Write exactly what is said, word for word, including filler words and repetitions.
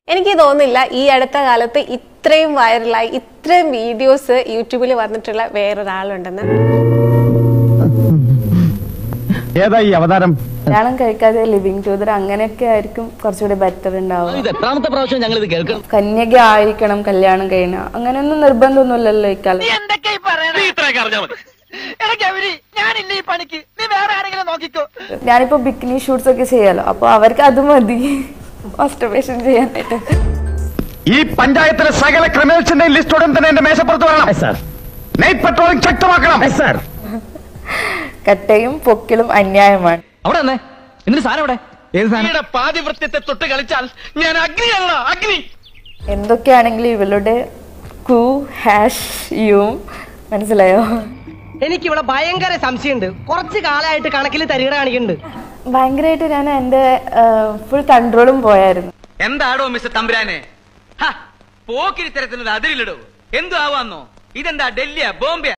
എനിക്ക് തോന്നുന്നില്ല ഈ അടുത്ത കാലത്ത് ഇത്രയും വൈറലായി ഇത്രയും വീഡിയോസ് യൂട്യൂബിൽ വന്നിട്ടുള്ള വേറൊരാളുണ്ടെന്ന്. ഏതാ ഈ അവതാരം? കല്യാണം കഴിക്കാതെ ലിവിങ് ടുഗദർ അങ്ങനെയൊക്കെ ആയിരിക്കും കുറച്ചുകൂടി ബെറ്റർ ഉണ്ടാവുക. കന്യക ആയിരിക്കണം കല്യാണം കഴിഞ്ഞ അങ്ങനെയൊന്നും നിർബന്ധമൊന്നുമില്ലല്ലോ ഇക്കാലം. ഞാനിപ്പോ ബിക്കിനി ഷൂട്ട്സ് ഒക്കെ ചെയ്യാലോ, അപ്പൊ അവർക്ക് അത് മതി മാസ്റ്റർബേഷൻ ചെയ്യാനായിട്ട്. ഈ പഞ്ചായത്തിലെ സകല ക്രിമിനൽസിന്റെ ലിസ്റ്റ് ഉടൻ തന്നെ എന്റെ മേശപ്പുറത്ത് വരണം സർ. നൈറ്റ് പട്രോളിംഗ് ശക്തമാക്കണം സർ. കട്ടയും പൊക്കിലും അന്യായമാണ്. പാതിവൃത്യത്തെ കളിച്ചാൽ ഞാൻ അഗ്നിയാണോ അഗ്നി. എന്തൊക്കെയാണെങ്കിലും ഇവളുടെ കൂ ഹാഷ് യു മനസ്സിലായോ? എനിക്ക് ഇവിടെ ഭയങ്കര സംശയമുണ്ട്. കുറച്ച് കാലമായിട്ട് കണക്കിൽ തരികട കാണിക്കുന്നുണ്ട്. ഭയങ്കരമായിട്ട് ഞാൻ എന്റെ ഫുൾ കൺട്രോളും പോയായിരുന്നു. എന്താടോ മിസ്റ്റർ തമ്പുരാനെ, പോക്കിരി തരത്തിനൊരു അതിരിലിടോ. എന്തു ആവാന്നോ? ഇതെന്താ ഡൽഹിയാ ബോംബെ?